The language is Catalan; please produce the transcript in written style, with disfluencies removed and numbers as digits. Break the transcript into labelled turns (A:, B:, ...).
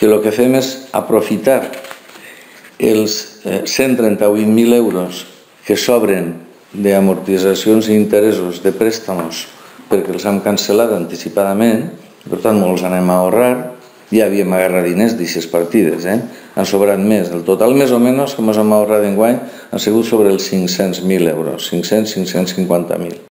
A: que el que fem és aprofitar els 138.000 euros que sobren d'amortitzacions i interessos de préstamos perquè els hem cancel·lat anticipadament, per tant molts anem a ahorrar, ja havíem agarrat diners d'aixes partides, han sobrat més. El total més o menys que ens hem ahorrat enguany han sigut sobre els 500.000 euros, 500-550.000.